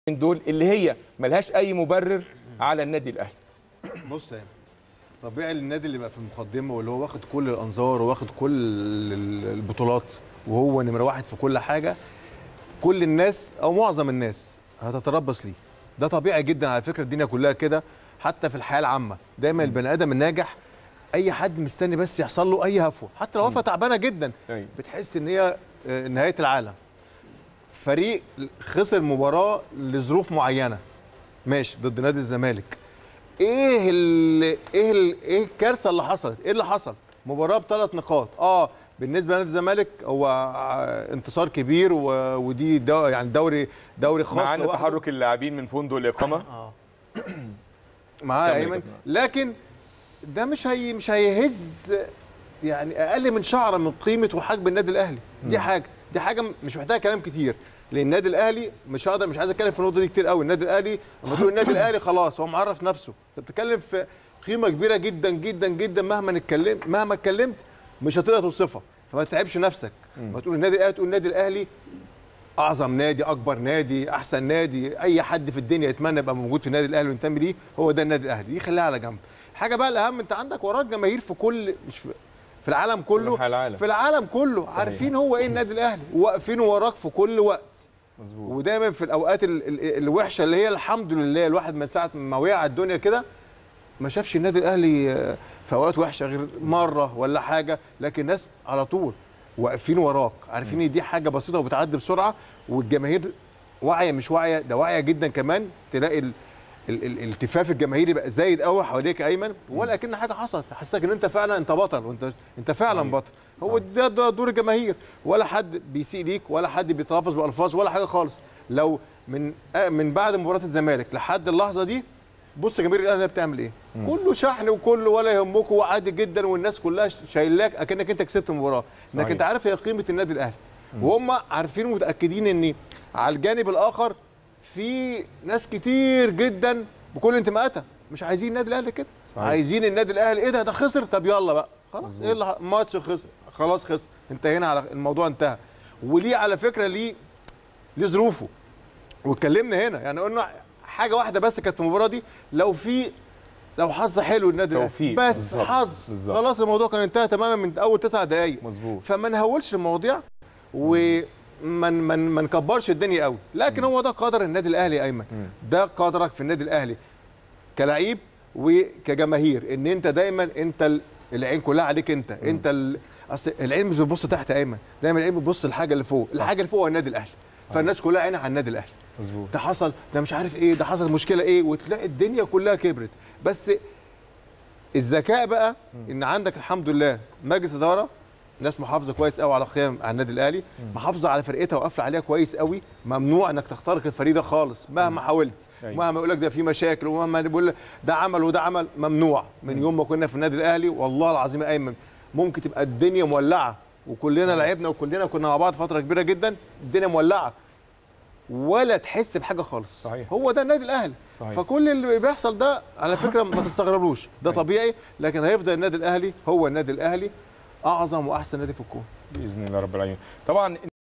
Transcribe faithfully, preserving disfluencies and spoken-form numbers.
دول اللي هي ملهاش اي مبرر على النادي الاهلي. بص يعني طبيعي النادي اللي بقى في المقدمه واللي هو واخد كل الانظار وواخد كل البطولات وهو نمره واحد في كل حاجه، كل الناس او معظم الناس هتتربص ليه. ده طبيعي جدا على فكره، الدنيا كلها كده، حتى في الحياه العامه دايما البني ادم الناجح اي حد مستني بس يحصل له اي هفوه، حتى لو هفوه تعبانه جدا بتحس ان هي نهايه العالم. فريق خسر مباراه لظروف معينه ماشي ضد نادي الزمالك، ايه ال ايه ال ايه الكارثه اللي حصلت؟ ايه اللي حصل؟ مباراه بثلاث نقاط، اه بالنسبه لنادي الزمالك هو انتصار كبير ودي دو يعني دوري دوري خاص معانا تحرك اللاعبين من فندق الاقامه اه معاه ايمن، لكن ده مش هي مش هيهز يعني اقل من شعره من قيمه وحجم النادي الاهلي. دي م. حاجه دي حاجه مش محتاجه كلام كتير، لان النادي الاهلي مش هقدر مش عايز اتكلم في النقطه دي كتير قوي. النادي الاهلي لما تقول النادي الاهلي خلاص هو معرف نفسه، انت بتتكلم في قيمه كبيره جدا جدا جدا، مهما اتكلمت مهما اتكلمت مش هتقدر توصفها، فما تتعبش نفسك. لما تقول النادي الاهلي تقول النادي الاهلي اعظم نادي، اكبر نادي، احسن نادي، اي حد في الدنيا يتمنى يبقى موجود في النادي الاهلي وينتمي ليه، هو ده النادي الاهلي. دي خليها على جنب. حاجه بقى الاهم، انت عندك وراك جماهير في كل مش في, في العالم كله، العالم. في العالم كله صحيح. عارفين هو ايه النادي الاهلي وواقفين وراك في كل وقت. مظبوط. ودايما في الاوقات ال ال الوحشه اللي هي الحمد لله الواحد من ساعه ما وقع على الدنيا كده ما شافش النادي الاهلي في اوقات وحشه غير مره ولا حاجه، لكن الناس على طول واقفين وراك، عارفين ان دي حاجه بسيطه وبتعدي بسرعه، والجماهير واعيه مش واعيه، ده واعيه جدا كمان. تلاقي ال ال ال الالتفاف الجماهيري بقى زايد قوي حواليك ايمن، ولا كأن حاجه حصلت، حسيتك ان انت فعلا انت بطل، وانت انت فعلا صحيح. بطل. هو ده, ده دور الجماهير، ولا حد بيسيء ليك ولا حد بيتلفظ بالفاظ ولا حاجه خالص. لو من من بعد مباراه الزمالك لحد اللحظه دي بص جماهير الاهلي بتعمل ايه؟ مم. كله شحن وكله ولا يهمكم وعادي جدا، والناس كلها شايلاك اكنك انت كسبت المباراه، انك انت عارف هي قيمه النادي الاهلي. مم. وهم عارفين ومتاكدين ان على الجانب الاخر في ناس كتير جدا بكل انتماءاتها مش عايزين النادي الاهلي كده، عايزين النادي الاهلي ايه ده ده خسر، طب يلا بقى خلاص ايه اللي ماتش خسر خلاص خسر انتهينا على الموضوع انتهى. وليه على فكره ليه ليه ظروفه، واتكلمنا هنا يعني قلنا حاجه واحده بس كانت في المباراه دي، لو في لو حظ حلو النادي الاهلي بس بالزبط. حظ بالزبط. خلاص الموضوع كان انتهى تماما من اول تسع دقائق. مظبوط. فما نهولش المواضيع ومن من ما نكبرش الدنيا قوي، لكن م. هو ده قدر النادي الاهلي يا ايمن. م. ده قدرك في النادي الاهلي كلاعب وكجماهير، ان انت دايما انت العين كلها عليك انت. م. انت ال... اصل العين مش بتبص تحت يا ايمن، دايما العين بتبص الحاجه اللي فوق. صح. الحاجه اللي فوق هو النادي الاهلي. صح. فالناس كلها عينها على النادي الاهلي. مظبوط. ده حصل ده مش عارف ايه، ده حصل مشكله ايه، وتلاقي الدنيا كلها كبرت. بس الذكاء بقى م. ان عندك الحمد لله مجلس اداره ناس محافظه كويس قوي على قيم على النادي الاهلي، م. محافظه على فرقتها وقافله عليها كويس قوي. ممنوع انك تخترق الفريق ده خالص مهما م. حاولت. أيوة. مهما يقول لك ده في مشاكل ومهما يقول ده عمل وده عمل، ممنوع. من م. يوم ما كنا في النادي الاهلي والله العظيم يا ايمن ممكن تبقى الدنيا مولعه وكلنا لعبنا وكلنا كنا مع بعض فتره كبيره جدا، الدنيا مولعه ولا تحس بحاجه خالص. صحيح. هو ده النادي الاهلي. صحيح. فكل اللي بيحصل ده على فكره ما تستغربلوش، ده طبيعي، لكن هيفضل النادي الاهلي هو النادي الاهلي اعظم واحسن نادي في الكون باذن الله رب العالمين. طبعا